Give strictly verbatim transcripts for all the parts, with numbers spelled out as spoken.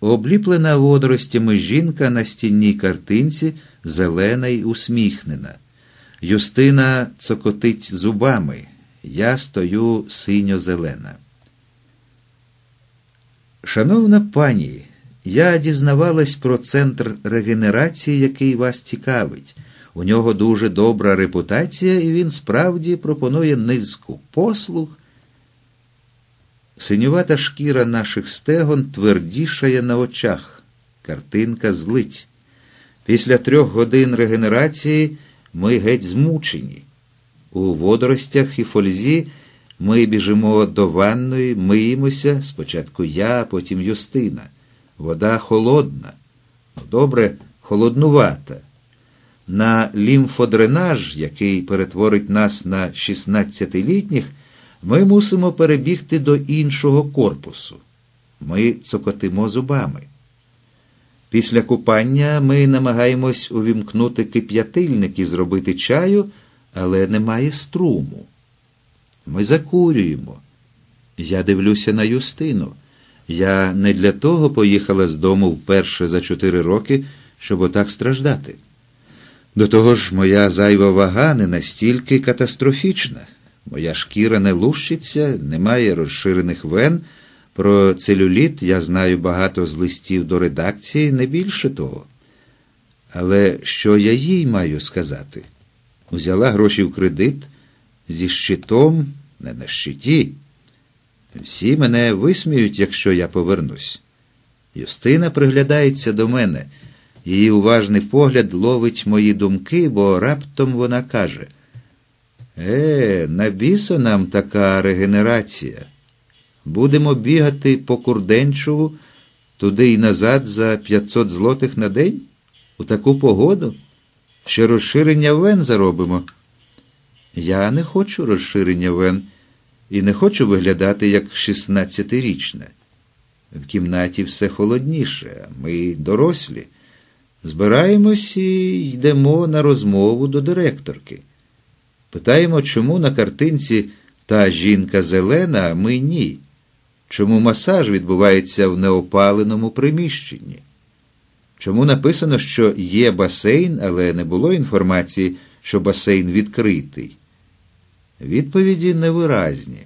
Обліплена водоростями жінка на стінній картинці зелена й усміхнена. Юстина цокотить зубами. Я стою синьо-зелена. Шановна пані, я дізнавалась про центр регенерації, який вас цікавить. У нього дуже добра репутація, і він справді пропонує низку послуг. Синювата шкіра наших стегон твердішає на очах. Картинка злить. Після трьох годин регенерації ми геть змучені. У водоростях і фользі ми біжимо до ванної, миємося, спочатку я, потім Юстина. Вода холодна, добре, холоднувата. На лімфодренаж, який перетворить нас на шістнадцятилітніх, ми мусимо перебігти до іншого корпусу. Ми цокотимо зубами. Після купання ми намагаємось увімкнути кип'ятильник і зробити чаю, але немає струму. Ми закурюємо. Я дивлюся на Юстину. Я не для того поїхала з дому вперше за чотири роки, щоб отак страждати. До того ж, моя зайва вага не настільки катастрофічна. Моя шкіра не лущиться, немає розширених вен. Про целюліт я знаю багато з листів до редакції, не більше того. Але що я їй маю сказати? Узяла гроші в кредит, зі щитом, не на щиті. Всі мене висміють, якщо я повернусь. Юстина приглядається до мене. Її уважний погляд ловить мої думки, бо раптом вона каже: «Е, на біса нам така регенерація. Будемо бігати по Курденчеву туди й назад за п'ятсот злотих на день? У таку погоду? Ще розширення вен заробимо». Я не хочу розширення вен і не хочу виглядати як шістнадцятирічна. В кімнаті все холодніше, а ми дорослі. Збираємось і йдемо на розмову до директорки. Питаємо, чому на картинці та жінка зелена, а ми ні. Чому масаж відбувається в неопаленому приміщенні? Чому написано, що є басейн, але не було інформації, що басейн відкритий? Відповіді невиразні.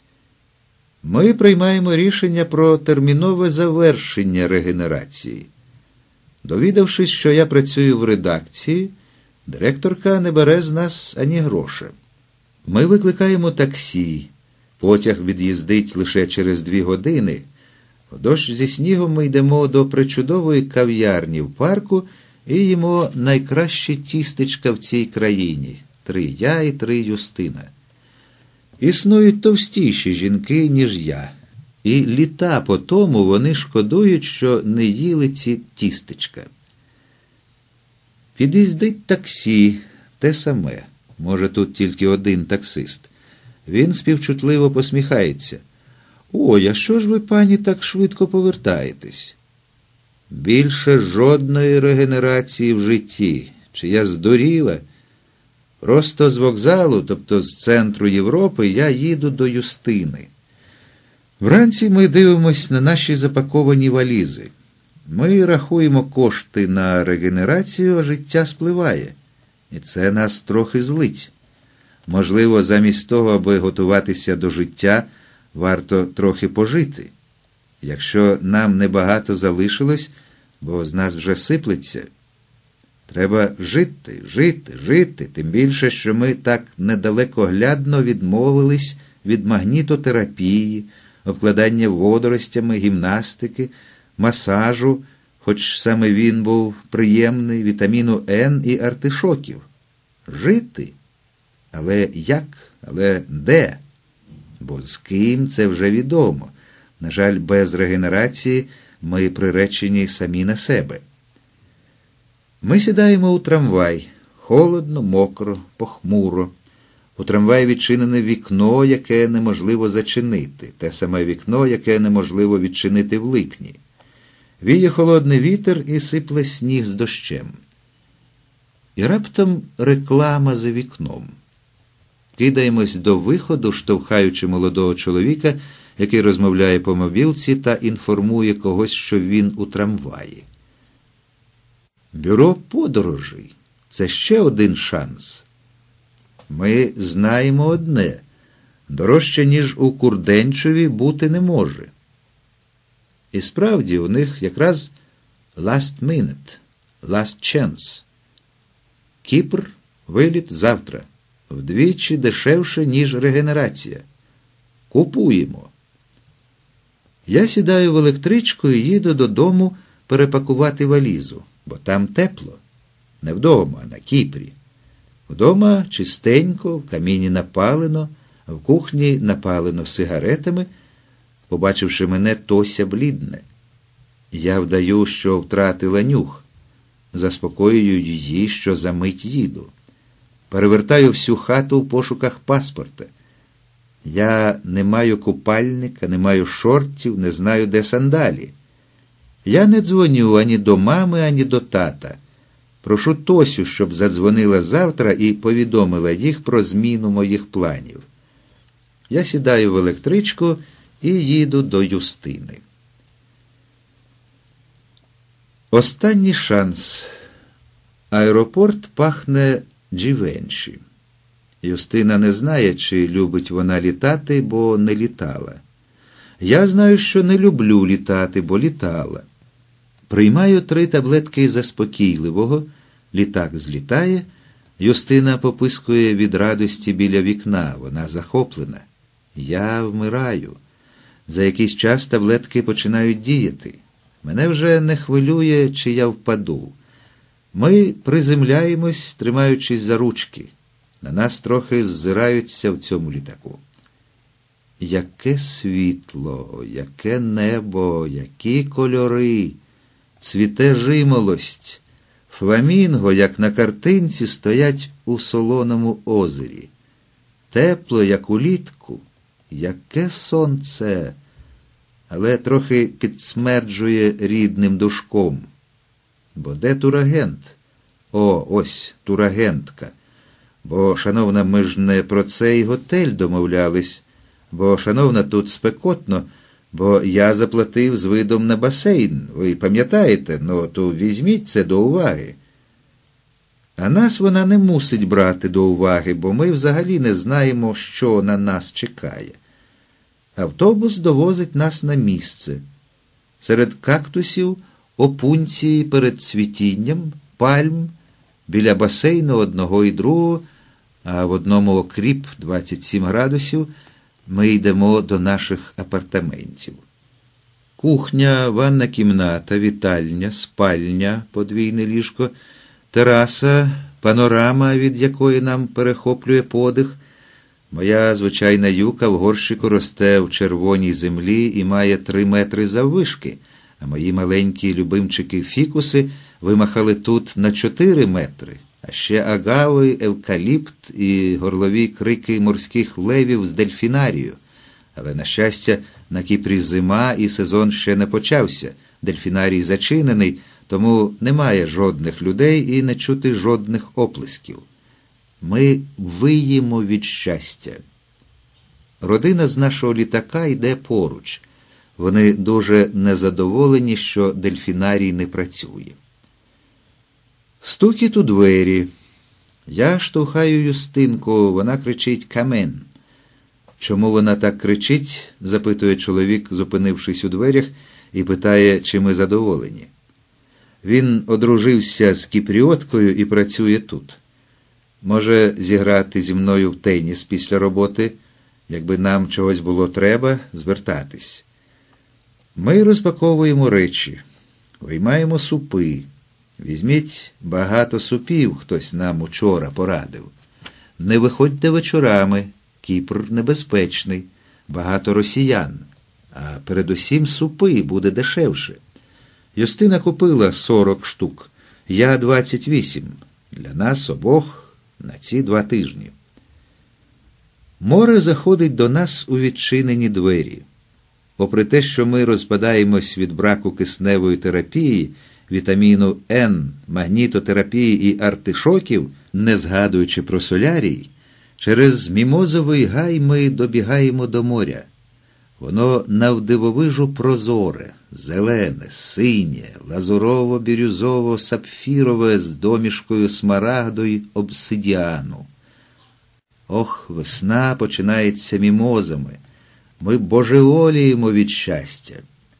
Ми приймаємо рішення про термінове завершення регенерації. Довідавшись, що я працюю в редакції, директорка не бере з нас ані гроша. Ми викликаємо таксі. Потяг від'їздить лише через дві години. В дощ зі снігом ми йдемо до причудової кав'ярні в парку і їмо найкращі тістечка в цій країні. Три я і три Юстина. Існують товстіші жінки, ніж я. І літа по тому вони шкодують, що не їли ці тістечка. Під'їздить таксі, те саме. Може, тут тільки один таксист. Він співчутливо посміхається. «Ой, а що ж ви, пані, так швидко повертаєтесь?» Більше жодної регенерації в житті. Чи я здуріла? Просто з вокзалу, тобто з центру Європи, я їду до Юстини. Вранці ми дивимось на наші запаковані валізи. Ми рахуємо кошти на регенерацію, а життя спливає. І це нас трохи злить. Можливо, замість того, аби готуватися до життя, варто трохи пожити. Якщо нам небагато залишилось, бо з нас вже сиплеться, треба жити, жити, жити, тим більше, що ми так недалекоглядно відмовились від магнітотерапії, обкладання водоростями, гімнастики, масажу, хоч саме він був приємний, вітаміну Н і артишоків. Жити? Але як? Але де? Бо з ким, це вже відомо. На жаль, без регенерації ми приречені самі на себе. Ми сідаємо у трамвай. Холодно, мокро, похмуро. У трамваї відчинене вікно, яке неможливо зачинити. Те саме вікно, яке неможливо відчинити в липні. Віє холодний вітер і сипле сніг з дощем. І раптом реклама за вікном. Кидаємось до виходу, штовхаючи молодого чоловіка, який розмовляє по мобілці та інформує когось, що він у трамваї. Бюро подорожей – це ще один шанс. Ми знаємо одне – дорожче, ніж у Курденчові, бути не може. І справді, у них якраз last minute, last chance. Кіпр – виліт завтра. Вдвічі дешевше, ніж регенерація. Купуємо. Я сідаю в електричку і їду додому перепакувати валізу, бо там тепло. Не вдома, а на Кіпрі. Вдома чистенько, в каміні напалено, в кухні напалено сигаретами. Побачивши мене, Тося блідне. Я вдаю, що втратила нюх. Заспокоюю її, що за мить їду. Перевертаю всю хату в пошуках паспорта. Я не маю купальника, не маю шортів, не знаю, де сандалі. Я не дзвоню ані до мами, ані до тата. Прошу Тосю, щоб задзвонила завтра і повідомила їх про зміну моїх планів. Я сідаю в електричку і їду до Юстини. Останній шанс. Аеропорт пахне Джівенші. Юстина не знає, чи любить вона літати, бо не літала. Я знаю, що не люблю літати, бо літала. Приймаю три таблетки заспокійливого, літак злітає, Юстина попискує від радості біля вікна, вона захоплена. Я вмираю. За якийсь час таблетки починають діяти. Мене вже не хвилює, чи я впаду. Ми приземляємось, тримаючись за ручки. На нас трохи ззираються в цьому літаку. Яке світло, яке небо, які кольори, цвіте жимолость. Фламінго, як на картинці, стоять у солоному озері. Тепло, як улітку. Яке сонце, але трохи підсмерджує рідним душком. Бо де турагент? О, ось турагентка. Бо, шановна, ми ж не про цей готель домовлялись. Бо, шановна, тут спекотно, бо я заплатив з видом на басейн. Ви пам'ятаєте? Ну, то візьміть це до уваги. А нас вона не мусить брати до уваги, бо ми взагалі не знаємо, що на нас чекає. Автобус довозить нас на місце. Серед кактусів, опунції перед цвітінням, пальм, біля басейну одного і другого, а в одному окріп двадцять сім градусів, ми йдемо до наших апартаментів. Кухня, ванна кімната, вітальня, спальня, подвійне ліжко, тераса, панорама, від якої нам перехоплює подих. Моя звичайна юка в горщику росте в червоній землі і має три метри заввишки, а мої маленькі любимчики-фікуси вимахали тут на чотири метри, а ще агави, евкаліпт і горлові крики морських левів з дельфінарію. Але, на щастя, на Кіпрі зима і сезон ще не почався, дельфінарій зачинений, тому немає жодних людей і не чути жодних оплесків. Ми виємо від щастя. Родина з нашого літака йде поруч. Вони дуже незадоволені, що дельфінарій не працює. Стукіт у двері. Я штовхаю Юстинку, вона кричить «Камен». Чому вона так кричить, запитує чоловік, зупинившись у дверях, і питає, чи ми задоволені. Він одружився з кіпріоткою і працює тут. Може зіграти зі мною в теніс після роботи, якби нам чогось було треба, звертатись. Ми розпаковуємо речі, виймаємо супи. Візьміть багато супів, хтось нам учора порадив. Не виходьте вечорами, Кіпр небезпечний, багато росіян, а передусім супи, буде дешевше. Юстина купила сорок штук, я двадцять вісім. Для нас обох на ці два тижні. Море заходить до нас у відчинені двері. Попри те, що ми розпадаємось від браку кисневої терапії, вітаміну Н, магнітотерапії і артишоків, не згадуючи про солярій, через мімозовий гай ми добігаємо до моря. Воно навдивовижу прозоре, зелене, синє, лазурово-бірюзово-сапфірове з домішкою смарагду й обсидіану. Ох, весна починається мімозами. Ми божеволіємо від щастя.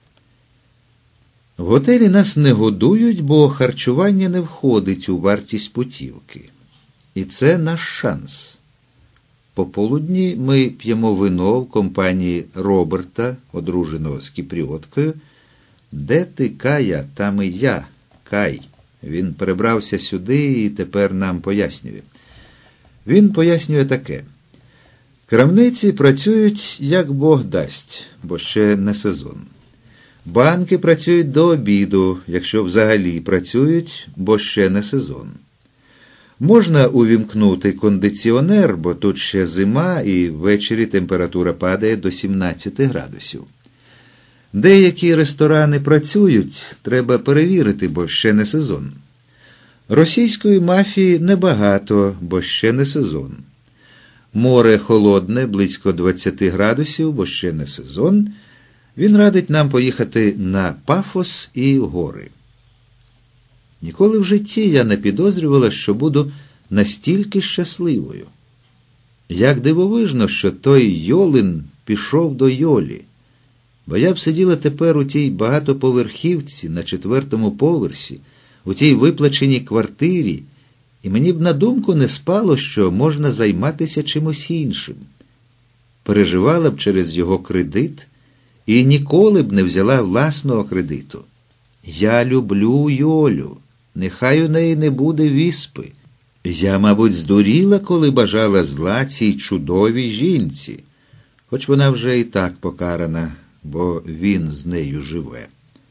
В готелі нас не годують, бо харчування не входить у вартість путівки. І це наш шанс. Пополудні ми п'ємо вино в компанії Роберта, одруженого з кіпріоткою. Де ти, Кая, там і я, Кай. Він перебрався сюди і тепер нам пояснює. Він пояснює таке. Крамниці працюють, як Бог дасть, бо ще не сезон. Банки працюють до обіду, якщо взагалі працюють, бо ще не сезон. Можна увімкнути кондиціонер, бо тут ще зима і ввечері температура падає до сімнадцяти градусів. Деякі ресторани працюють, треба перевірити, бо ще не сезон. Російської мафії небагато, бо ще не сезон. Море холодне, близько двадцяти градусів, бо ще не сезон. Він радить нам поїхати на Пафос і гори. Ніколи в житті я не підозрювала, що буду настільки щасливою. Як дивовижно, що той Йолин пішов до Йолі. Бо я б сиділа тепер у тій багатоповерхівці на четвертому поверсі, у тій виплаченій квартирі, і мені б на думку не спало, що можна займатися чимось іншим. Переживала б через його кредит і ніколи б не взяла власного кредиту. Я люблю Йолю, нехай у неї не буде віспи. Я, мабуть, здуріла, коли бажала зла цій чудовій жінці, хоч вона вже і так покарана, бо він з нею живе.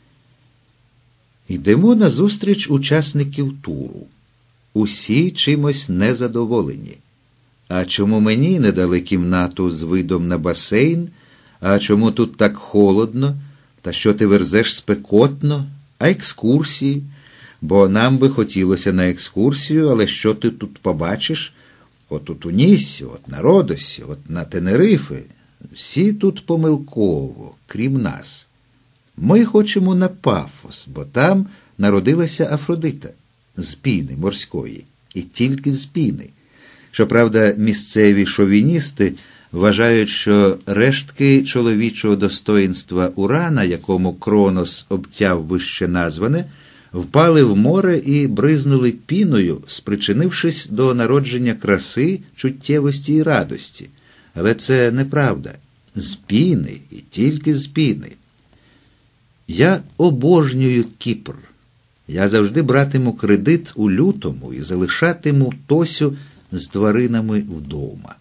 Йдемо назустріч учасників туру. Усі чимось незадоволені. А чому мені не дали кімнату з видом на басейн? А чому тут так холодно? Та що ти верзеш спекотно? А екскурсії? Бо нам би хотілося на екскурсію, але що ти тут побачиш? От у Тунісі, от на Родосі, от на Тенерифі. Всі тут помилково, крім нас. Ми хочемо на Пафос, бо там народилася Афродита. З піни морської. І тільки з піни. Щоправда, місцеві шовіністи вважають, що рештки чоловічого достоїнства Урана, якому Кронос обтяв вище назване, впали в море і бризнули піною, спричинившись до народження краси, чуттєвості і радості. Але це неправда. З піни і тільки з піни. Я обожнюю Кіпр. Я завжди братиму кредит у лютому і залишатиму Тосю з тваринами вдома.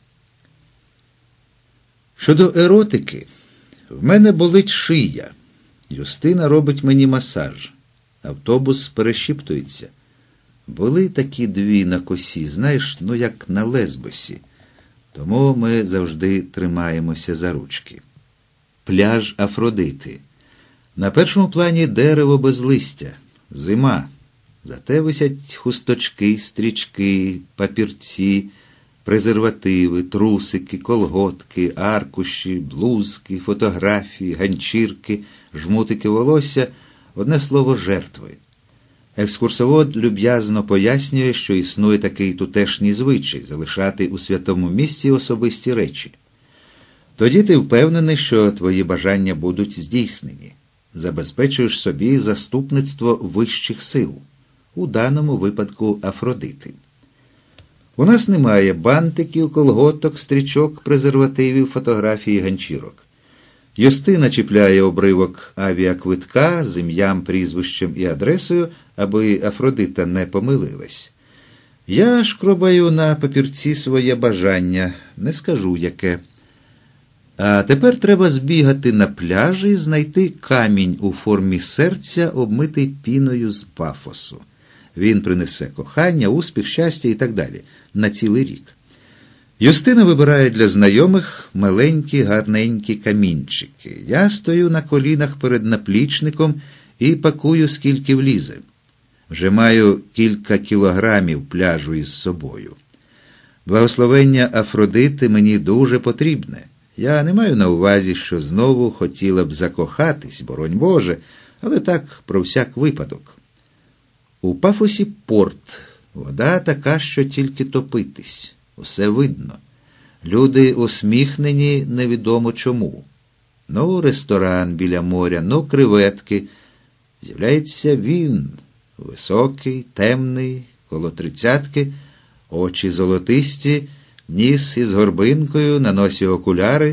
Щодо еротики, в мене болить шия. Юстина робить мені масаж. Автобус перешіптується. Були такі дві на косі, знаєш, ну як на Лесбосі. Тому ми завжди тримаємося за ручки. Пляж Афродити. На першому плані дерево без листя. Зима. Зате висять хусточки, стрічки, папірці, презервативи, трусики, колготки, аркуші, блузки, фотографії, ганчірки, жмутики волосся, одне слово жертви. Екскурсовод люб'язно пояснює, що існує такий тутешній звичай – залишати у святому місці особисті речі. Тоді ти впевнений, що твої бажання будуть здійснені. Забезпечуєш собі заступництво вищих сил, у даному випадку Афродити. У нас немає бантиків, колготок, стрічок, презервативів, фотографій, ганчірок. Юстина чіпляє обривок авіаквитка з ім'ям, прізвищем і адресою, аби Афродита не помилилась. Я шкробаю на папірці своє бажання, не скажу яке. А тепер треба збігати на пляж і знайти камінь у формі серця, обмитий піною з Пафосу. Він принесе кохання, успіх, щастя і так далі на цілий рік. Юстина вибирає для знайомих маленькі гарненькі камінчики. Я стою на колінах перед наплічником і пакую, скільки влізе. Вже маю кілька кілограмів пляжу із собою. Благословення Афродити мені дуже потрібне. Я не маю на увазі, що знову хотіла б закохатись, боронь Боже, але так про всяк випадок. У Пафосі порт. Вода така, що тільки топитись. Усе видно. Люди усміхнені невідомо чому. Ну, ресторан біля моря, ну, креветки. З'являється він, високий, темний, коло тридцятки, очі золотисті, ніс із горбинкою, на носі окуляри.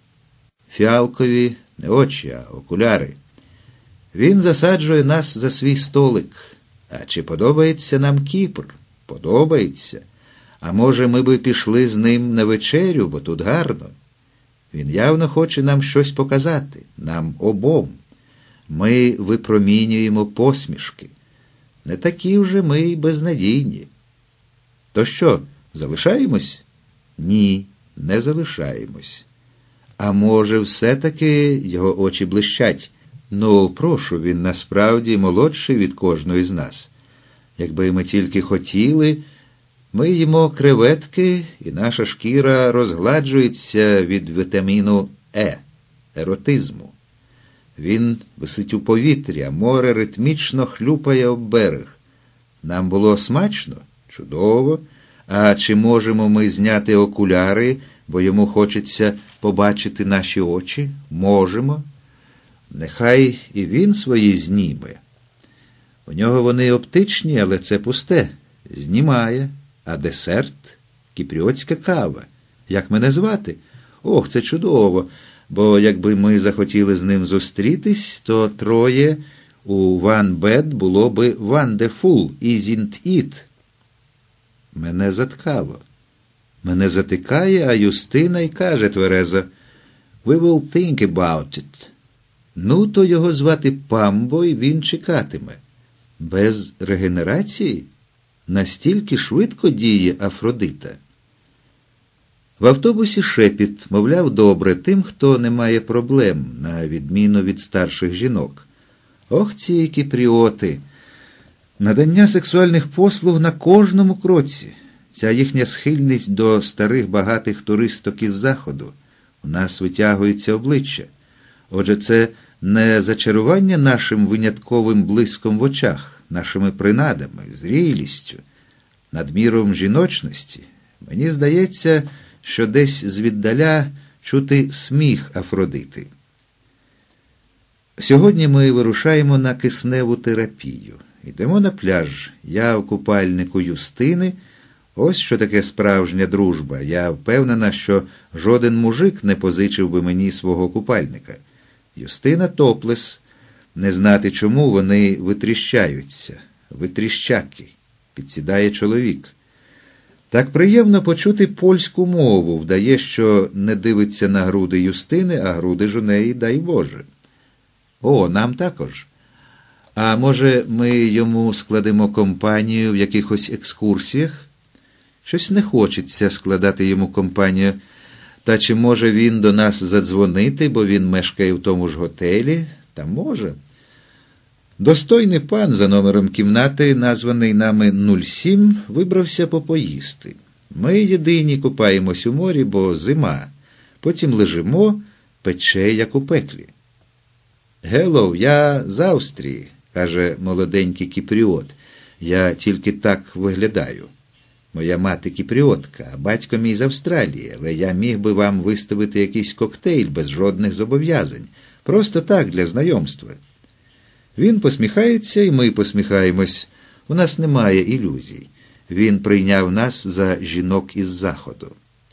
Фіалкові не очі, а окуляри. Він засаджує нас за свій столик. А чи подобається нам Кіпр? Подобається. А може, ми би пішли з ним на вечерю, бо тут гарно? Він явно хоче нам щось показати, нам обом. Ми випромінюємо посмішки. Не такі вже ми й безнадійні. То що, залишаємось? Ні, не залишаємось. А може, все-таки його очі блищать? Ну, прошу, він насправді молодший від кожної з нас. Якби ми тільки хотіли, ми їмо креветки, і наша шкіра розгладжується від вітаміну Е, еротизму. Він висить у повітрі, а море ритмічно хлюпає об берег. Нам було смачно? Чудово. А чи можемо ми зняти окуляри, бо йому хочеться побачити наші очі? Можемо. Нехай і він свої зніме. У нього вони оптичні, але це пусте. Знімає. А десерт? Кіпріотська кава. Як мене звати? Ох, це чудово. Бо якби ми захотіли з ним зустрітись, то троє у one bed було би wonderful, isn't it? Мене заткало. Мене затикає, а Юстина й каже тверезо, we will think about it. Ну, то його звати Памбо, і він чекатиме. Без регенерації? Настільки швидко діє Афродита. В автобусі шепіт, мовляв, добре тим, хто не має проблем, на відміну від старших жінок. Ох, ці кіпріоти! Надання сексуальних послуг на кожному кроці. Ця їхня схильність до старих багатих туристок із Заходу. У нас витягується обличчя. Отже, це не зачарування нашим винятковим блиском в очах, нашими принадами, зрілістю, надміром жіночності. Мені здається, що десь звіддаля чути сміх Афродити. Сьогодні ми вирушаємо на кисневу терапію. Йдемо на пляж. Я в купальнику Юстини. Ось що таке справжня дружба. Я впевнена, що жоден мужик не позичив би мені свого купальника. Юстина топлес. Не знати чому вони витріщаються. Витріщаки. Підсідає чоловік. Так приємно почути польську мову. Вдає, що не дивиться на груди Юстини, а груди ж у неї, дай Боже. О, нам також. А може, ми йому складемо компанію в якихось екскурсіях? Щось не хочеться складати йому компанію. Та чи може він до нас задзвонити, бо він мешкає в тому ж готелі? Та може. Достойний пан за номером кімнати, названий нами нуль сім, вибрався попоїсти. Ми єдині купаємось у морі, бо зима. Потім лежимо, пече, як у пеклі. «Гелов, я з Австрії», – каже молоденький кіпріот. «Я тільки так виглядаю. Моя мати кіпріотка, а батько мій з Австралії, але я міг би вам виставити якийсь коктейль без жодних зобов'язань. Просто так, для знайомства». Він посміхається, і ми посміхаємось. У нас немає ілюзій. Він прийняв нас за жінок із Заходу.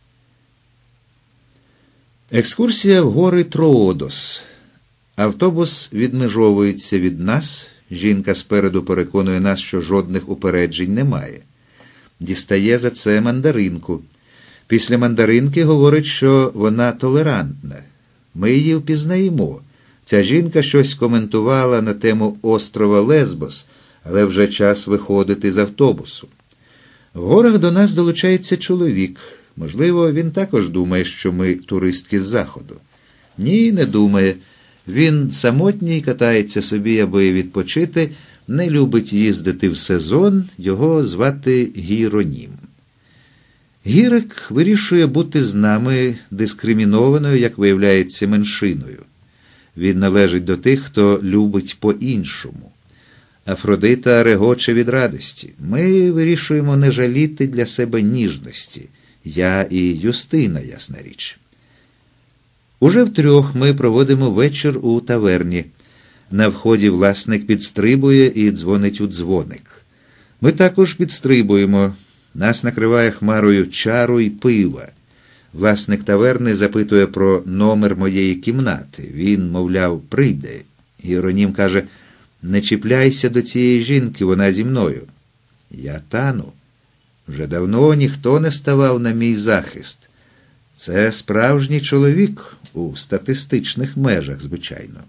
Екскурсія в гори Троодос. Автобус відмежовується від нас. Жінка спереду переконує нас, що жодних упереджень немає. Дістає за це мандаринку. Після мандаринки говорить, що вона толерантна. Ми її впізнаємо. Ця жінка щось коментувала на тему острова Лесбос, але вже час виходити з автобусу. В горах до нас долучається чоловік. Можливо, він також думає, що ми туристки з Заходу. Ні, не думає. Він самотній, катається собі, аби відпочити, не любить їздити в сезон, його звати Гіронім. Гірик вирішує бути з нами дискримінованою, як виявляється, меншиною. Він належить до тих, хто любить по-іншому. Афродита регоче від радості. Ми вирішуємо не жаліти для себе ніжності. Я і Юстина, ясна річ. Уже втрьох ми проводимо вечір у таверні. На вході власник підстрибує і дзвонить у дзвоник. Ми також підстрибуємо. Нас накриває хмарою чару і пива. Власник таверни запитує про номер моєї кімнати. Він, мовляв, прийде. Гіронім каже: «Не чіпляйся до цієї жінки, вона зі мною». Я тану. Вже давно ніхто не ставав на мій захист. Це справжній чоловік у статистичних межах, звичайно.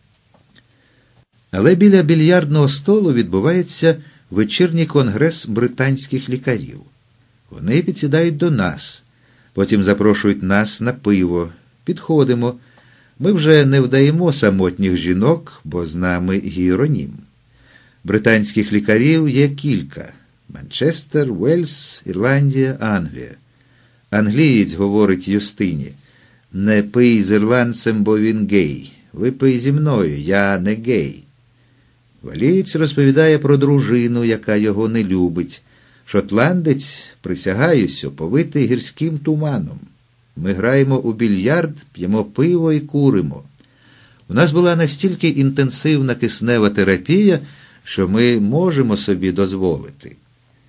Але біля більярдного столу відбувається вечірній конгрес британських лікарів. Вони підсідають до нас, потім запрошують нас на пиво. Підходимо. Ми вже не вдаємо самотніх жінок, бо з нами Гіронім. Британських лікарів є кілька. Манчестер, Уельс, Ірландія, Англія. Англієць говорить Юстині: «Не пий з ірландцем, бо він гей. Випий зі мною, я не гей». Валієць розповідає про дружину, яка його не любить. Шотландець, присягаюсь, оповитий гірським туманом. Ми граємо у більярд, п'ємо пиво і куримо. У нас була настільки інтенсивна киснева терапія, що ми можемо собі дозволити.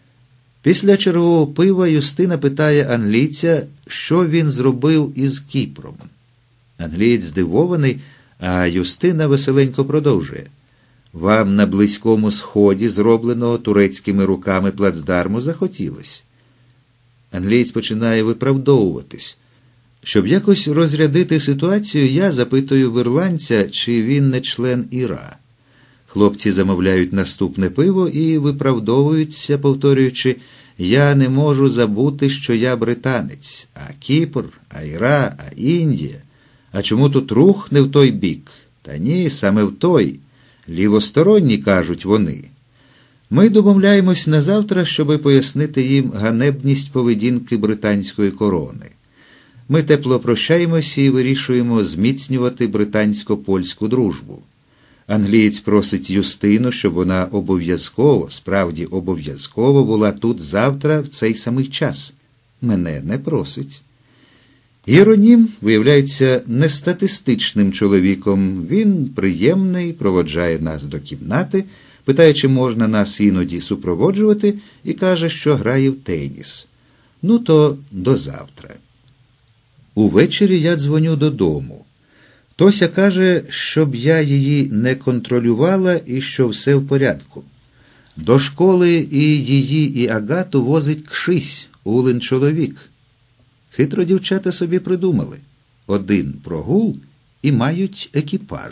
Після чергового пива Юстина питає англійця, що він зробив із Кіпром. Англієць здивований, а Юстина веселенько продовжує: «Вам на Близькому Сході, зробленого турецькими руками плацдарму, захотілось». Англієць починає виправдовуватись. Щоб якось розрядити ситуацію, я запитую в ірландця, чи він не член ІРА. Хлопці замовляють наступне пиво і виправдовуються, повторюючи: «Я не можу забути, що я британець, а Кіпр, а ІРА, а Індія. А чому тут рух не в той бік? Та ні, саме в той. Лівосторонні, кажуть вони». Ми домовляємось на завтра, щоби пояснити їм ганебність поведінки британської корони. Ми тепло прощаємось і вирішуємо зміцнювати британсько-польську дружбу. Англієць просить Юстину, щоб вона обов'язково, справді обов'язково була тут завтра в цей самий час. Мене не просить. Гіронім виявляється нестатистичним чоловіком. Він приємний, проводжає нас до кімнати, питає, чи можна нас іноді супроводжувати, і каже, що грає в теніс. Ну то до завтра. Увечері я дзвоню додому. Тося каже, щоб я її не контролювала і що все в порядку. До школи і її, і Агату возить Кшись, Улин чоловік. Хитро дівчата собі придумали. Один прогул і мають екіпаж.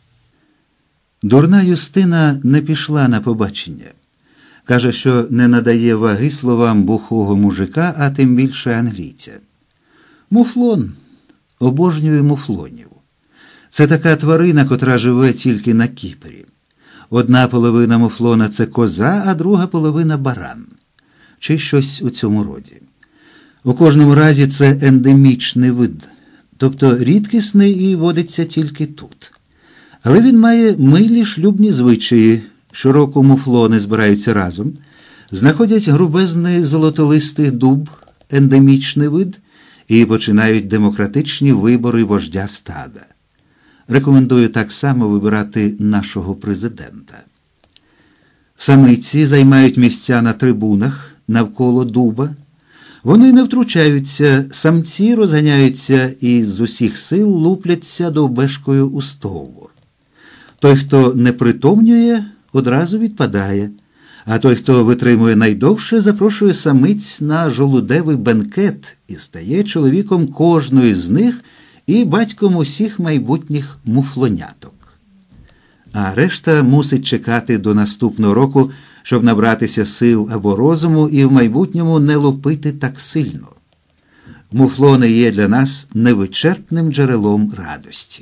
Дурна Юстина не пішла на побачення. Каже, що не надає ваги словам бухого мужика, а тим більше англійця. Муфлон. Обожнює муфлонів. Це така тварина, котра живе тільки на Кіпрі. Одна половина муфлона – це коза, а друга половина – баран. Чи щось у цьому роді. У кожному разі це ендемічний вид, тобто рідкісний і водиться тільки тут. Але він має милі шлюбні звичаї. Щороку муфлони збираються разом, знаходять грубезний золотолистий дуб, ендемічний вид, і починають демократичні вибори вождя стада. Рекомендую так само вибирати нашого президента. Самиці займають місця на трибунах навколо дуба. Вони не втручаються, самці розганяються і з усіх сил лупляться довбешкою у стовбур. Той, хто не притомнює, одразу відпадає, а той, хто витримує найдовше, запрошує самиць на жолудевий бенкет і стає чоловіком кожної з них і батьком усіх майбутніх муфлоняток. А решта мусить чекати до наступного року, щоб набратися сил або розуму і в майбутньому не лупити так сильно. Муфлони є для нас невичерпним джерелом радості.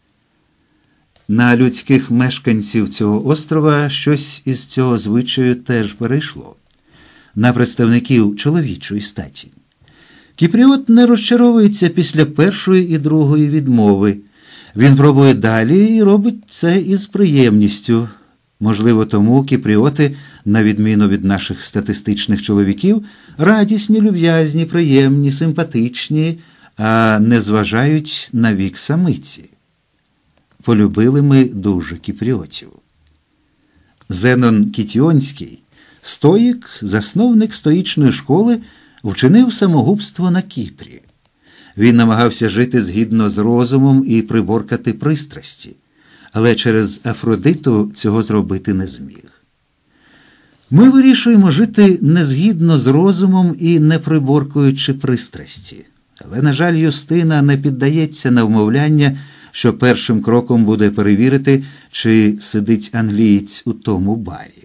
На людських мешканців цього острова щось із цього звичаю теж перейшло. На представників чоловічої статі. Кіпріот не розчаровується після першої і другої відмови. Він пробує далі і робить це із приємністю. Можливо, тому кіпріоти, на відміну від наших статистичних чоловіків, радісні, люб'язні, приємні, симпатичні, а не зважають на вік самиці. Полюбили ми дуже кіпріотів. Зенон Кітіонський, стоїк, засновник стоїчної школи, вчинив самогубство на Кіпрі. Він намагався жити згідно з розумом і приборкати пристрасті, але через Афродиту цього зробити не зміг. Ми вирішуємо жити не згідно з розумом і не приборкуючи пристрасті. Але, на жаль, Юстина не піддається на вмовляння, що першим кроком буде перевірити, чи сидить англієць у тому барі.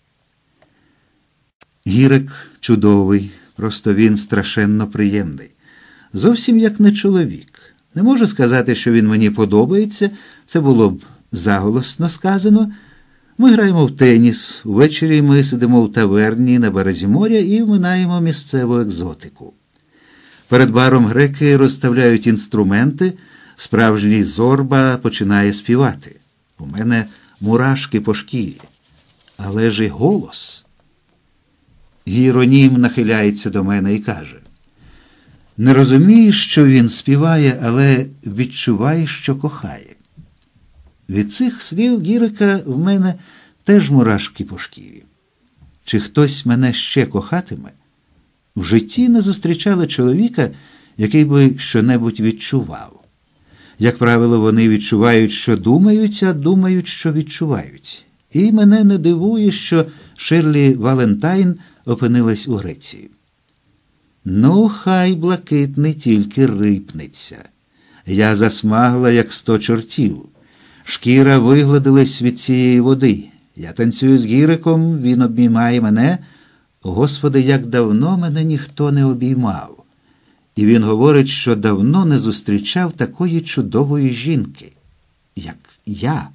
Гірик чудовий, просто він страшенно приємний. Зовсім як не чоловік. Не можу сказати, що він мені подобається, це було б заголосно сказано. Ми граємо в теніс, увечері ми сидимо в таверні на березі моря і вминаємо місцеву екзотику. Перед баром греки розставляють інструменти, справжній Зорба починає співати. У мене мурашки по шкірі. Але ж і голос. Гіронім нахиляється до мене і каже: не розумієш, що він співає, але відчуваєш, що кохає. Від цих слів Гірика в мене теж мурашки по шкірі. Чи хтось мене ще кохатиме? В житті не зустрічали чоловіка, який би щонебудь відчував. Як правило, вони відчувають, що думають, а думають, що відчувають. І мене не дивує, що Ширлі Валентайн опинилась у Греції. Ну, хай блакитний тільки рипнеться. Я засмагла, як сто чортів. Шкіра вигладилась від цієї води. Я танцюю з Гіриком, він обіймає мене. Господи, як давно мене ніхто не обіймав. І він говорить, що давно не зустрічав такої чудової жінки, як я.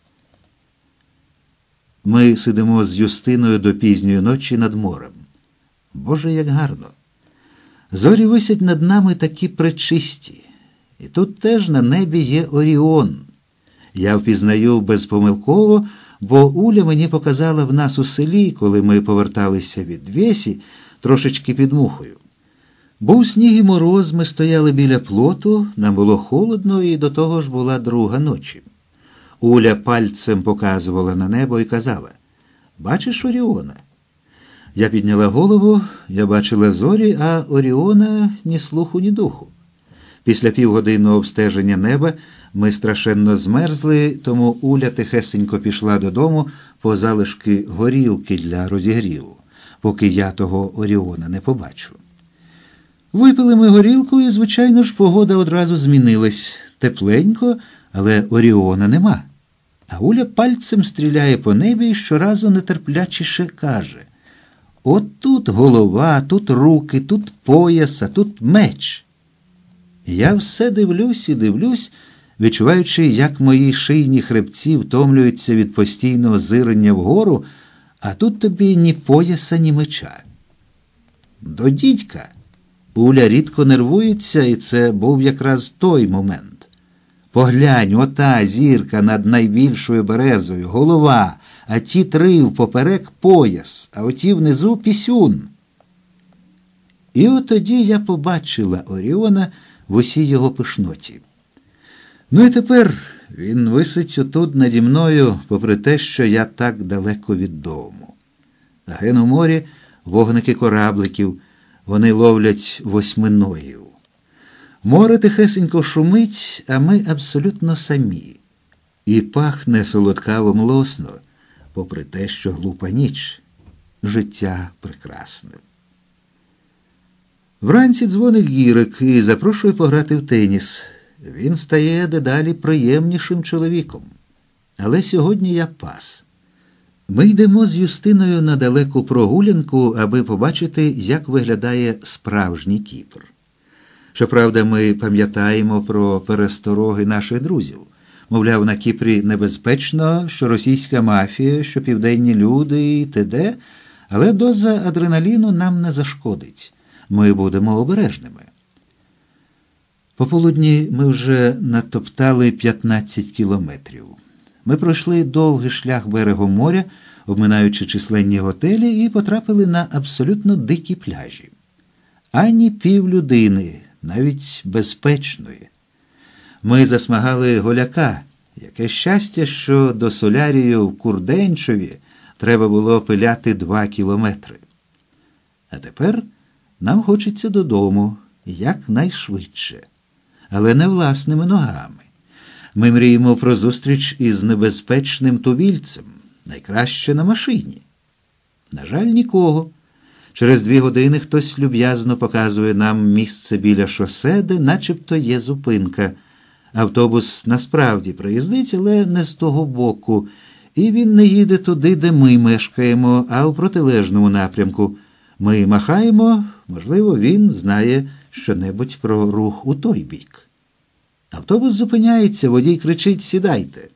Ми сидимо з Юстиною до пізньої ночі над морем. Боже, як гарно! Зорі висять над нами такі пречисті. І тут теж на небі є Оріон. Я впізнаю безпомилково, бо Уля мені показала в нас у селі, коли ми поверталися від Вєсі, трошечки під Мухою. Був сніг і мороз, ми стояли біля плоту, нам було холодно і до того ж була друга ночі. Уля пальцем показувала на небо і казала: «Бачиш Оріона?» Я підняла голову, я бачила зорі, а Оріона ні слуху, ні духу. Після півгодинного обстеження неба ми страшенно змерзли, тому Уля тихесенько пішла додому по залишки горілки для розігріву, поки я того Оріона не побачу. Випили ми горілку, і, звичайно ж, погода одразу змінилась. Тепленько, але Оріона нема. А Уля пальцем стріляє по небі і щоразу нетерплячіше каже: «От тут голова, тут руки, тут пояс, а тут меч». Я все дивлюсь і дивлюсь, відчуваючи, як мої шийні хребці втомлюються від постійного зирення вгору, а тут тобі ні пояса, ні меча. До дідька. Уля рідко нервується, і це був якраз той момент. Поглянь, ота зірка над найбільшою березою, голова, а ті три впоперек пояс, а оті внизу пісюн. І от тоді я побачила Оріона в усій його пишноті. Ну і тепер він висить отут наді мною, попри те, що я так далеко від дому. А ген у морі вогники корабликів, вони ловлять восьминогів. Море тихесенько шумить, а ми абсолютно самі. І пахне солодкаво млосно, попри те, що глупа ніч. Життя прекрасне. Вранці дзвонить Гірик і запрошує пограти в теніс. Він стає дедалі приємнішим чоловіком. Але сьогодні я пас. Ми йдемо з Юстиною на далеку прогулянку, аби побачити, як виглядає справжній Кіпр. Щоправда, ми пам'ятаємо про перестороги наших друзів. Мовляв, на Кіпрі небезпечно, що російська мафія, що південні люди і т.д., але доза адреналіну нам не зашкодить. ми будемо обережними. Пополудні ми вже натоптали п'ятнадцять кілометрів. Ми пройшли довгий шлях берегом моря, обминаючи численні готелі, і потрапили на абсолютно дикі пляжі. Ані півлюдини, навіть безпечної. Ми засмагали голяка. Яке щастя, що до солярію в Курденчові треба було пиляти два кілометри. А тепер нам хочеться додому якнайшвидше, але не власними ногами. Ми мріємо про зустріч із небезпечним тувільцем, найкраще на машині. На жаль, нікого. Через дві години хтось люб'язно показує нам місце біля шосе, де начебто є зупинка. Автобус насправді приїздить, але не з того боку, і він не їде туди, де ми мешкаємо, а у протилежному напрямку. Ми махаємо, можливо, він знає щонебудь про рух у той бік. Автобус зупиняється, водій кричить «Сідайте».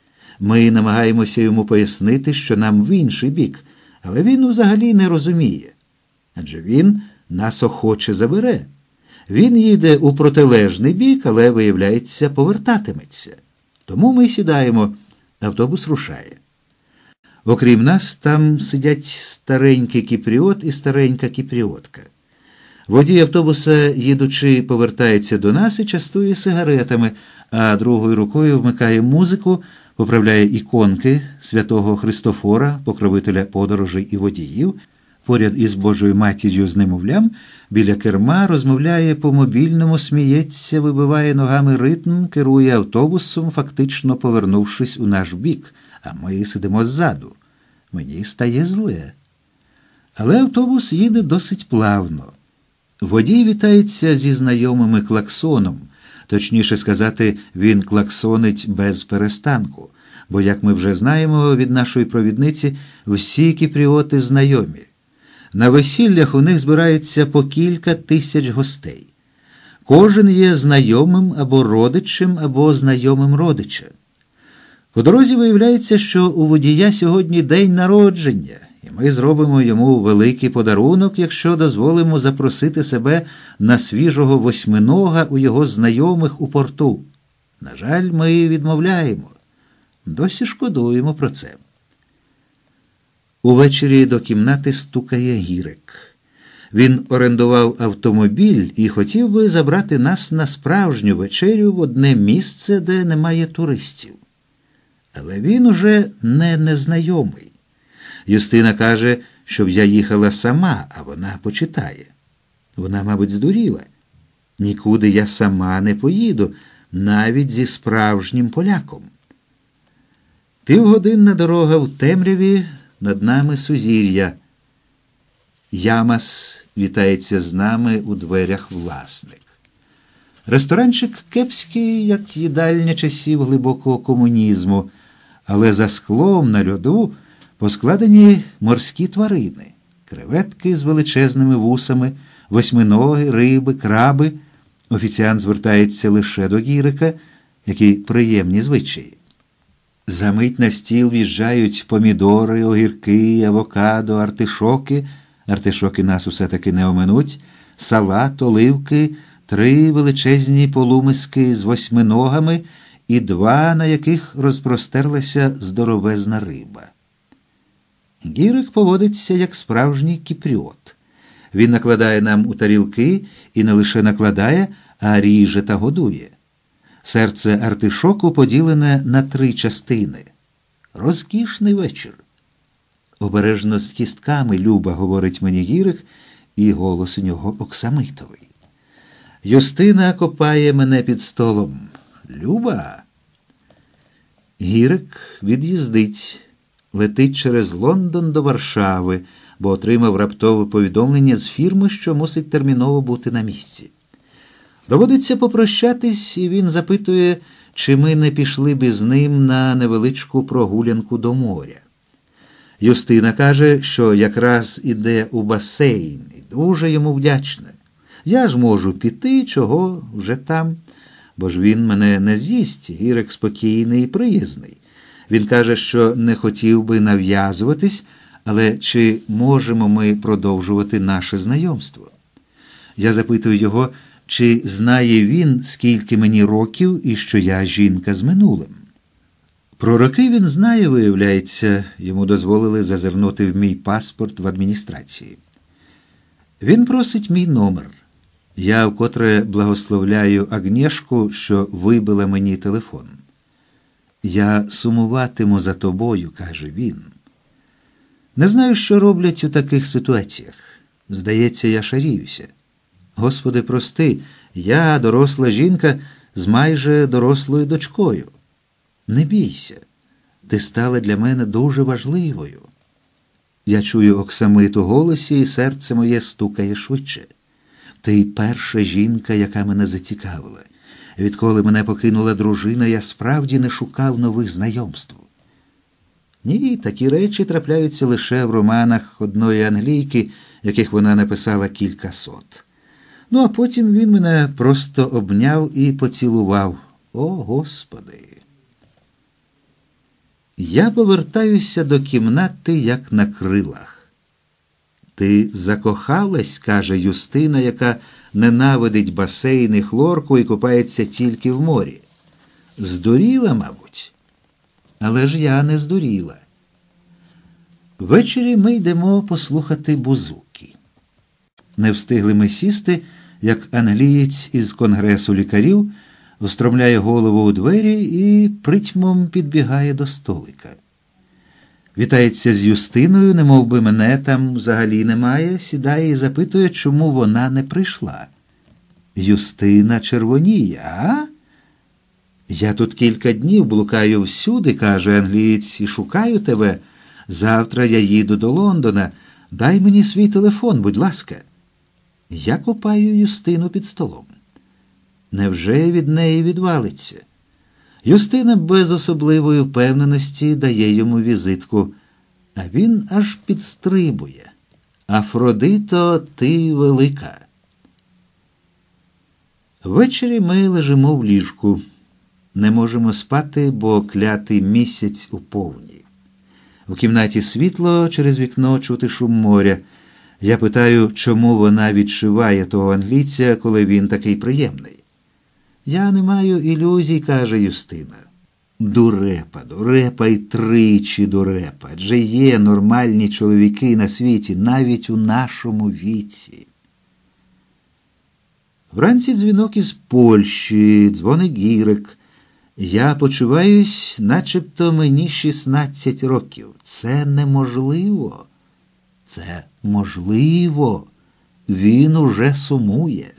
Ми намагаємося йому пояснити, що нам в інший бік, але він взагалі не розуміє. Адже він нас охоче забере. Він їде у протилежний бік, але, виявляється, повертатиметься. Тому ми сідаємо, автобус рушає. Окрім нас, там сидять старенький кіпріот і старенька кіпріотка. Водій автобуса, їдучи, повертається до нас і частує сигаретами, а другою рукою вмикає музику, поправляє іконки святого Христофора, покровителя подорожей і водіїв, поряд із Божою матір'ю з немовлям, біля керма розмовляє по мобільному, сміється, вибиває ногами ритм, керує автобусом, фактично повернувшись у наш бік, а ми сидимо ззаду. Мені стає зле. Але автобус їде досить плавно. Водій вітається зі знайомими клаксоном, точніше сказати, він клаксонить без перестанку, бо, як ми вже знаємо від нашої провідниці, всі кіпріоти знайомі. На весіллях у них збирається по кілька тисяч гостей. Кожен є знайомим або родичем, або знайомим родича. По дорозі виявляється, що у водія сьогодні день народження, і ми зробимо йому великий подарунок, якщо дозволимо запросити себе на свіжого восьминога у його знайомих у порту. На жаль, ми відмовляємо. Досі шкодуємо про це. Увечері до кімнати стукає Гірик. Він орендував автомобіль і хотів би забрати нас на справжню вечерю в одне місце, де немає туристів. Але він уже не незнайомий. Юстина каже, щоб я їхала сама, а вона почитає. Вона, мабуть, здуріла. Нікуди я сама не поїду, навіть зі справжнім поляком. Півгодинна дорога в темряві, над нами сузір'я. Ямас вітається з нами у дверях власник. Ресторанчик кепський, як їдальня часів глибокого комунізму, але за склом на льоду поскладені морські тварини, креветки з величезними вусами, восьминоги, риби, краби. Офіціант звертається лише до Гірика, які приємні звичаї. Замить на стіл в'їжджають помідори, огірки, авокадо, артишоки. Артишоки нас усе-таки не оминуть. Салат, оливки, три величезні полумиски з восьминогами і два, на яких розпростерлася здоровезна риба. Гірик поводиться як справжній кіпріот. Він накладає нам у тарілки і не лише накладає, а ріже та годує. Серце артишоку поділене на три частини. Розкішний вечір. Обережно з кістками, Люба, говорить мені Гірик, і голос у нього оксамитовий. Юстина копає мене під столом. Люба. Гірик від'їздить, летить через Лондон до Варшави, бо отримав раптове повідомлення з фірми, що мусить терміново бути на місці. Доводиться попрощатись, і він запитує, чи ми не пішли б із ним на невеличку прогулянку до моря. Юстина каже, що якраз іде у басейн, і дуже йому вдячна. Я ж можу піти, чого вже там, бо ж він мене не з'їсть, Гірик спокійний і приязний. Він каже, що не хотів би нав'язуватись, але чи можемо ми продовжувати наше знайомство? Я запитую його, чи знає він, скільки мені років і що я жінка з минулим. Про роки він знає, виявляється, йому дозволили зазирнути в мій паспорт в адміністрації. Він просить мій номер. Я вкотре благословляю Агнєшку, що вибила мені телефон. «Я сумуватиму за тобою», – каже він. Не знаю, що роблять у таких ситуаціях. Здається, я шаріюся. Господи, прости, я доросла жінка з майже дорослою дочкою. Не бійся, ти стала для мене дуже важливою. Я чую оксамит у голосі, і серце моє стукає швидше. Ти перша жінка, яка мене зацікавила. Відколи мене покинула дружина, я справді не шукав нових знайомств. Ні, такі речі трапляються лише в романах одної англійки, яких вона написала кількасот. Ну, а потім він мене просто обняв і поцілував. О, Господи! Я повертаюся до кімнати, як на крилах. «Ти закохалась», – каже Юстина, яка ненавидить басейн і хлорку і купається тільки в морі. Здуріла, мабуть. Але ж я не здуріла. Ввечері ми йдемо послухати бузуки. Не встигли ми сісти, як англієць із Конгресу лікарів встромляє голову у двері і притьмом підбігає до столика. Вітається з Юстиною, немов би мене там взагалі немає, сідає і запитує, чому вона не прийшла. Юстина червоніє, а? «Я тут кілька днів блукаю всюди», – каже англієць, – «і шукаю тебе. Завтра я їду до Лондона. Дай мені свій телефон, будь ласка». Я копаю Юстину під столом. Невже від неї відвалиться? Юстина без особливої впевненості дає йому візитку, а він аж підстрибує. «Афродито, ти велика». Ввечері ми лежимо в ліжку. Не можемо спати, бо клятий місяць у повні. В кімнаті світло, через вікно чути шум моря. Я питаю, чому вона відшиває того англійця, коли він такий приємний. «Я не маю ілюзій», – каже Юстина. Дурепа, дурепа і тричі дурепа. Адже є нормальні чоловіки на світі, навіть у нашому віці. Вранці дзвінок із Польщі, дзвонить Гірик. Я почуваюсь, начебто мені шістнадцять років. Це неможливо. Це можливо. Він уже сумує.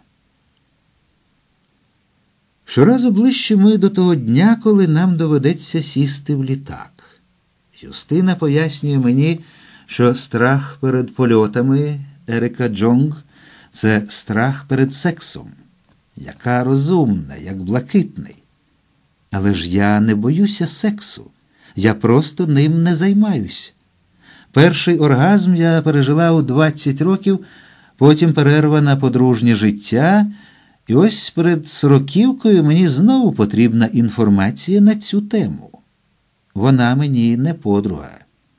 Щоразу ближче ми до того дня, коли нам доведеться сісти в літак. Юстина пояснює мені, що страх перед польотами Ерика Джонг – це страх перед сексом. Яка розумна, як блакитний. Але ж я не боюся сексу. Я просто ним не займаюсь. Перший оргазм я пережила у двадцять років, потім перерва на подружнє життя, і ось перед сороківкою мені знову потрібна інформація на цю тему. Вона мені не подруга.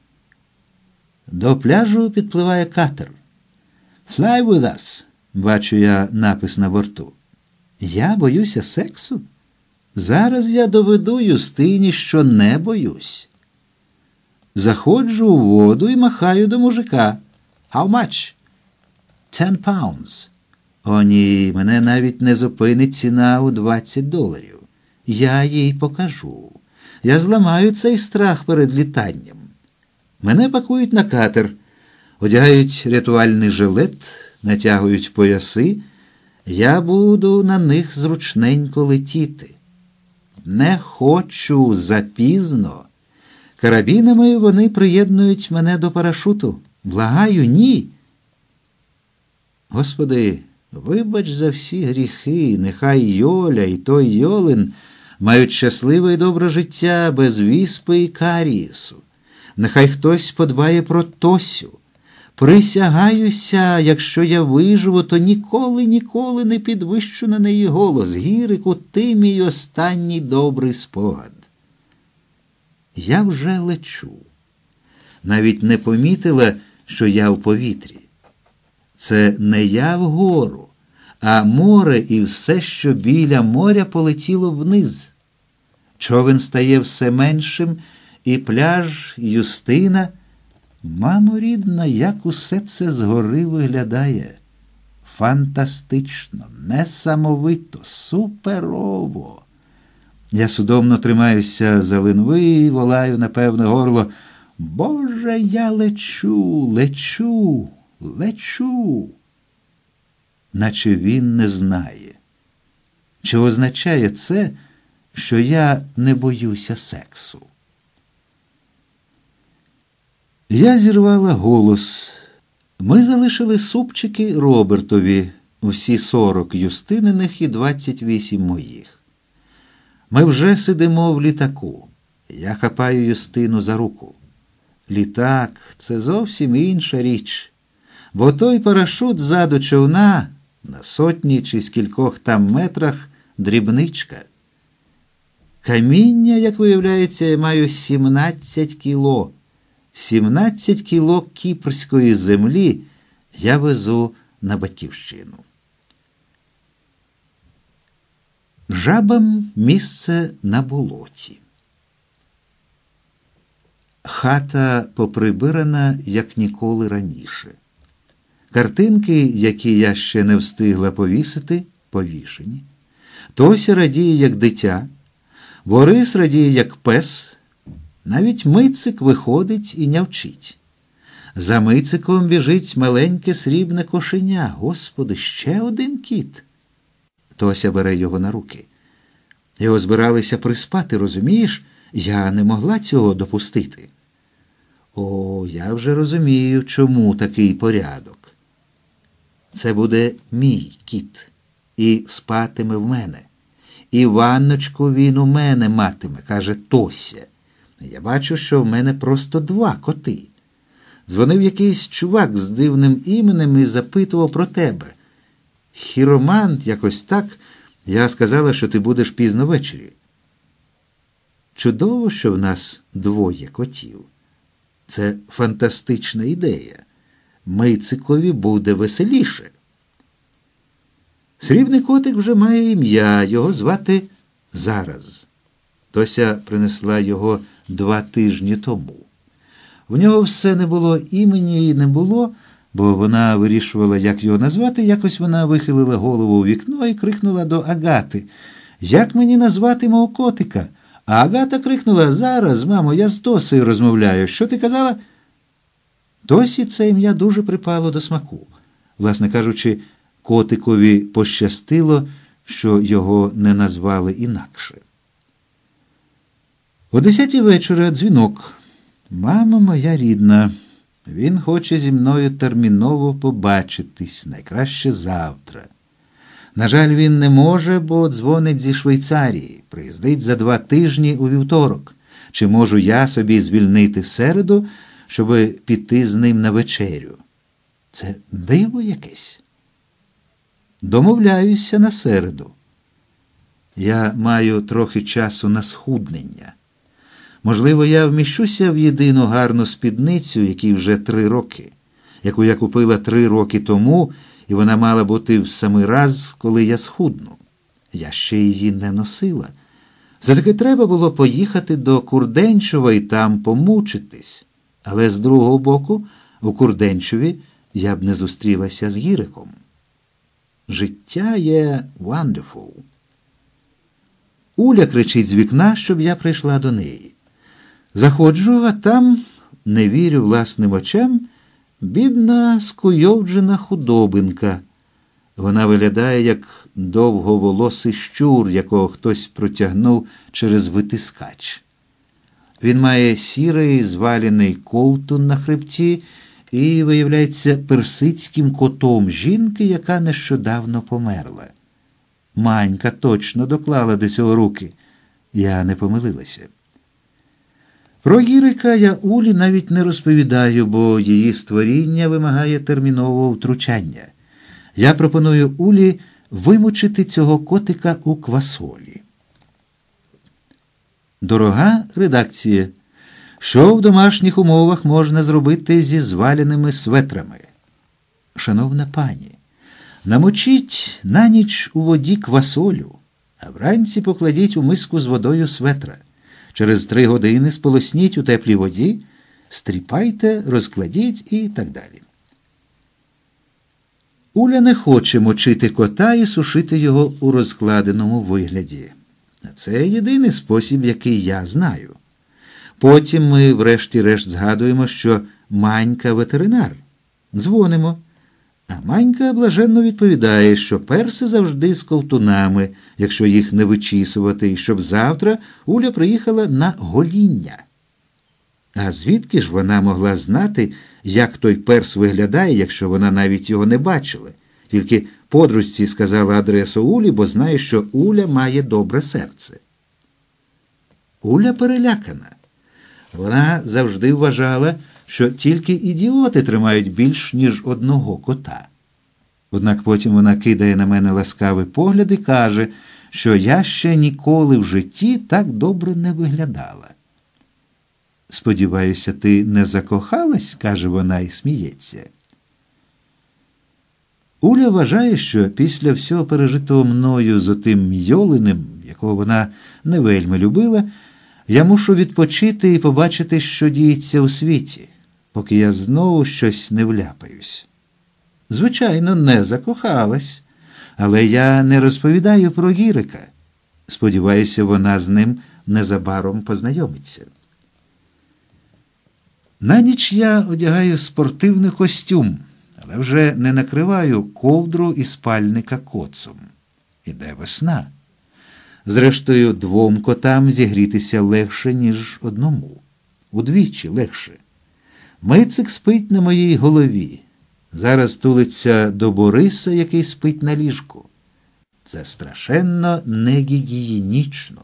До пляжу підпливає катер. «Fly with us», бачу я напис на борту. Я боюся сексу? Зараз я доведу Юстині, що не боюсь. Заходжу у воду і махаю до мужика. «How much?» «Ten pounds». О ні, мене навіть не зупинить ціна у двадцять доларів. Я їй покажу. Я зламаю цей страх перед літанням. Мене пакують на катер, одягають рятувальний жилет, натягують пояси. Я буду на них зручненько летіти. Не хочу, запізно. Карабінами вони приєднують мене до парашуту. Благаю, ні. Господи, вибач за всі гріхи, нехай Йоля і той Йолин мають щасливе і добре життя без віспи і карієсу. Нехай хтось подбає про Тосю. Присягаюся, якщо я виживу, то ніколи, ніколи не підвищу на неї голос. Гірику, ти мій останній добрий спогад. Я вже лечу. Навіть не помітила, що я в повітрі. Це не я вгору, а море і все, що біля моря, полетіло вниз. Човен стає все меншим, і пляж, і Юстина. Мамо рідна, як усе це згори виглядає. Фантастично, несамовито, суперово. Я судомно тримаюся за линви і волаю на певне горло: «Боже, я лечу, лечу, лечу!» Наче він не знає. Чи означає це, що я не боюся сексу? Я зірвала голос. Ми залишили супчики Робертові, всі сорок Юстининих і двадцять вісім моїх. Ми вже сидимо в літаку. Я хапаю Юстину за руку. Літак – це зовсім інша річ. Бо той парашут ззаду човна на сотні чи скількох там метрах дрібничка. Каміння, як виявляється, я маю сімнадцять кіло. сімнадцять кіло кіпрської землі я везу на батьківщину. Жабам місце на болоті. Хата поприбирана, як ніколи раніше. Картинки, які я ще не встигла повісити, повішені. Тося радіє, як дитя, Борис радіє, як пес, навіть Мицик виходить і нявчить. За Мициком біжить маленьке срібне кошеня. Господи, ще один кіт. Тося бере його на руки. Його збиралися приспати, розумієш? Я не могла цього допустити. О, я вже розумію, чому такий порядок. Це буде мій кіт. І спатиме в мене. І ванночку він у мене матиме, каже Тося. Я бачу, що в мене просто два коти. Дзвонив якийсь чувак з дивним іменем і запитував про тебе. Хіромант, якось так. Я сказала, що ти будеш пізно ввечері. Чудово, що в нас двоє котів. Це фантастична ідея. Мицикові буде веселіше. Срібний котик вже має ім'я, його звати Зараз. Тося принесла його два тижні тому. В нього все не було імені і не було, бо вона вирішувала, як його назвати. Якось вона вихилила голову у вікно і крикнула до Агати: «Як мені назвати мого котика?» А Агата крикнула: «Зараз, мамо, я з Тосею розмовляю. Що ти казала?» Тосі це ім'я дуже припало до смаку. Власне кажучи, котикові пощастило, що його не назвали інакше. О десятій вечора дзвінок. «Мамо моя рідна, він хоче зі мною терміново побачитись, найкраще завтра. На жаль, він не може, бо дзвонить зі Швейцарії, приїздить за два тижні у вівторок. Чи можу я собі звільнити середу, щоби піти з ним на вечерю? Це диво якесь. Домовляюся на середу. Я маю трохи часу на схуднення. Можливо, я вміщуся в єдину гарну спідницю, якій вже три роки, яку я купила три роки тому, і вона мала бути в самий раз, коли я схудну. Я ще її не носила. За-таки треба було поїхати до Курденчова і там помучитись. Але з другого боку, у Курденчові я б не зустрілася з Гіриком. Життя є wonderful. Уля кричить з вікна, щоб я прийшла до неї. Заходжу, а там, не вірю власним очам, бідна скуйовджена худобинка. Вона виглядає, як довговолосий щур, якого хтось протягнув через витискач. Він має сірий зваляний ковтун на хребті і виявляється персидським котом жінки, яка нещодавно померла. Манька точно доклала до цього руки. Я не помилилася. Про Гірика я Улі навіть не розповідаю, бо її створіння вимагає термінового втручання. Я пропоную Улі вимочити цього котика у квасолі. Дорога редакція, що в домашніх умовах можна зробити зі зваляними светрами? Шановна пані, Намочіть на ніч у воді квасолю, а вранці покладіть у миску з водою светра. Через три години сполосніть у теплій воді, стріпайте, розкладіть і так далі. Уля не хоче мочити кота і сушити його у розкладеному вигляді. Це єдиний спосіб, який я знаю. Потім ми врешті-решт згадуємо, що Манька ветеринар. Дзвонимо. А Манька блаженно відповідає, що перси завжди з ковтунами, якщо їх не вичісувати, і щоб завтра Уля приїхала на гоління. А звідки ж вона могла знати, як той перс виглядає, якщо вона навіть його не бачила? Тільки подружці сказала адресу Улі, бо знає, що Уля має добре серце. Уля перелякана. Вона завжди вважала, що тільки ідіоти тримають більш, ніж одного кота. Однак потім вона кидає на мене ласкавий погляд і каже, що я ще ніколи в житті так добре не виглядала. «Сподіваюся, ти не закохалась?» – каже вона і сміється. Уля вважає, що після всього пережитого мною з отим Йолиним, якого вона не вельми любила, я мушу відпочити і побачити, що діється у світі, поки я знову щось не вляпаюсь. Звичайно, не закохалась, але я не розповідаю про Гірика. Сподіваюся, вона з ним незабаром познайомиться. На ніч я одягаю спортивний костюм, але вже не накриваю ковдру і спальника коцом. Іде весна. Зрештою, двом котам зігрітися легше, ніж одному. Удвічі легше. Мицик спить на моїй голові. Зараз тулиться до Бориса, який спить на ліжку. Це страшенно негігієнічно.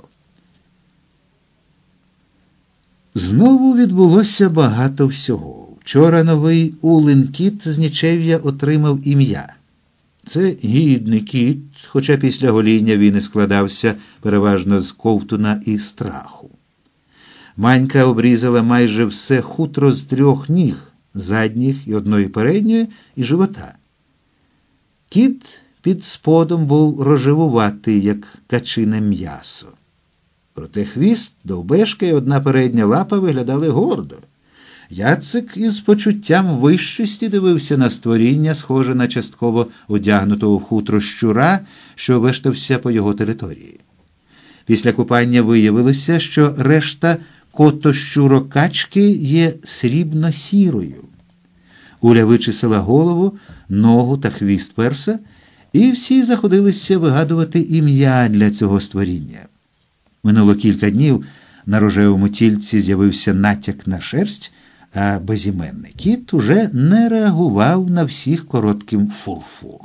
Знову відбулося багато всього. Вчора новий Улин кіт з нічев'я отримав ім'я. Це гідний кіт, хоча після гоління він і складався переважно з ковтуна і страху. Манька обрізала майже все хутро з трьох ніг, задніх і одної передньої, і живота. Кіт під сподом був рожевуватий, як качине м'ясо. Проте хвіст, довбешка і одна передня лапа виглядали гордо. Яцик із почуттям вищості дивився на створіння, схоже на частково одягнутого в хутро щура, що вештався по його території. Після купання виявилося, що решта кото-щурокачки є срібно-сірою. Уля вичесала голову, ногу та хвіст перса, і всі заходилися вигадувати ім'я для цього створіння. Минуло кілька днів, на рожевому тільці з'явився натяк на шерсть, а безіменний кіт уже не реагував на всіх коротким фур-фур.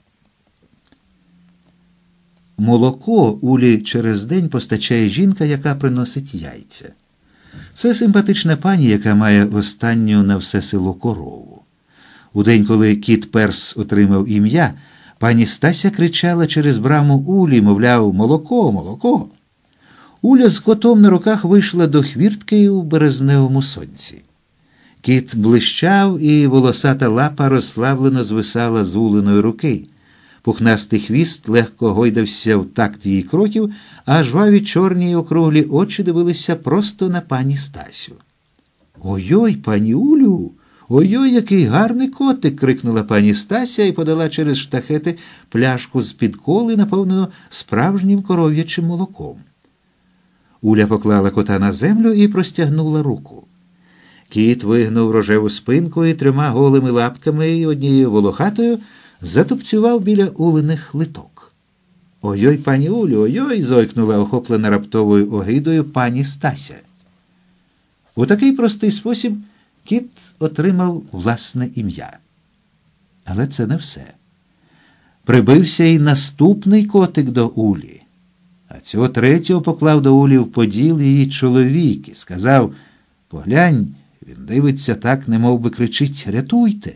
Молоко Улі через день постачає жінка, яка приносить яйця. Це симпатична пані, яка має останню на все село корову. У день, коли кіт Перс отримав ім'я, пані Стася кричала через браму Улі, мовляв, «Молоко, молоко!». Уля з котом на руках вийшла до хвіртки у березневому сонці. Кіт блищав, і волосата лапа розслаблено звисала з Улиної руки. Пухнастий хвіст легко гойдався в такт її кроків, а жваві чорні й округлі очі дивилися просто на пані Стасю. «Ой-ой, пані Улю! Ой-ой, який гарний котик!» – крикнула пані Стася і подала через штахети пляшку з-під коли, наповнену справжнім коров'ячим молоком. Уля поклала кота на землю і простягнула руку. Кіт вигнув рожеву спинку і трьома голими лапками і однією волохатою затупцював біля Улиних литок. «Ой-ой, пані Улю, ой-ой!» – зойкнула охоплена раптовою огидою пані Стася. У такий простий спосіб кіт отримав власне ім'я. Але це не все. Прибився і наступний котик до Улі. А цього третього поклав до Улі в поділ її чоловік і сказав: «Поглянь, він дивиться так, немов би кричить: рятуйте!»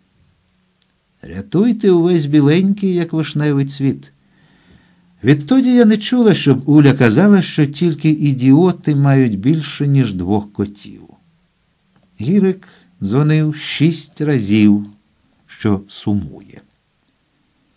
Рятуйте увесь біленький, як вишневий цвіт. Відтоді я не чула, щоб Уля казала, що тільки ідіоти мають більше, ніж двох котів. Гірик дзвонив шість разів, що сумує.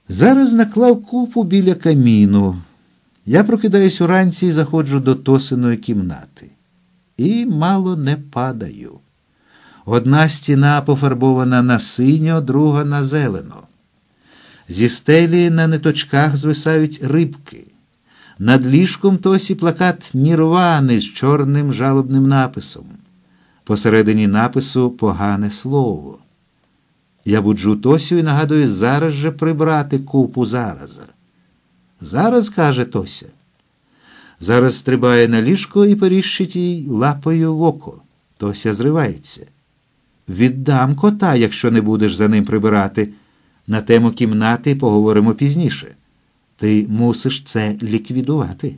Зараз наклав купу біля каміну. Я прокидаюсь уранці і заходжу до Тосиної кімнати. І мало не падаю. Одна стіна пофарбована на синьо, друга на зелено. Зі стелі на ниточках звисають рибки. Над ліжком Тосі плакат «Нірвани» з чорним жалобним написом. Посередині напису погане слово. Я буджу Тосю і нагадую зараз же прибрати купу зараза. «Зараз», – каже Тося. Зараз стрибає на ліжко і періщить їй лапою в око. Тося зривається. «Віддам кота, якщо не будеш за ним прибирати. На тему кімнати поговоримо пізніше. Ти мусиш це ліквідувати».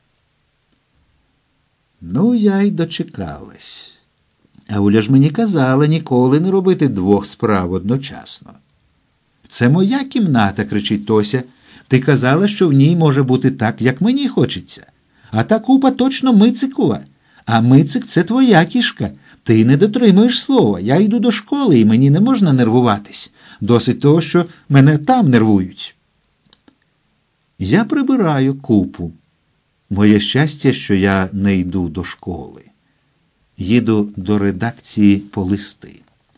Ну, я й дочекалась. А Уля ж мені казала ніколи не робити двох справ одночасно. «Це моя кімната», – кричить Тося. «Ти казала, що в ній може бути так, як мені хочеться. А та купа точно Мицикова. А Мицик – це твоя кішка. Ти не дотримуєш слова. Я йду до школи, і мені не можна нервуватись. Досить того, що мене там нервують». Я прибираю купу. Моє щастя, що я не йду до школи. Їду до редакції по листи.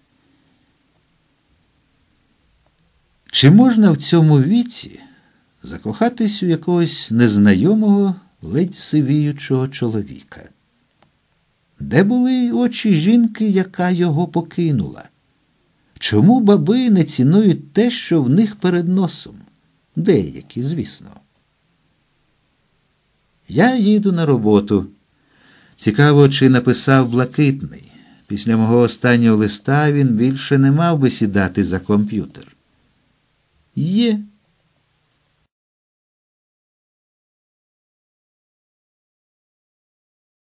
Чи можна в цьому віці закохатись у якогось незнайомого, ледь сивіючого чоловіка? Де були очі жінки, яка його покинула? Чому баби не цінують те, що в них перед носом? Деякі, звісно. Я їду на роботу. Цікаво, чи написав Блакитний. Після мого останнього листа він більше не мав би сідати за комп'ютер. Є.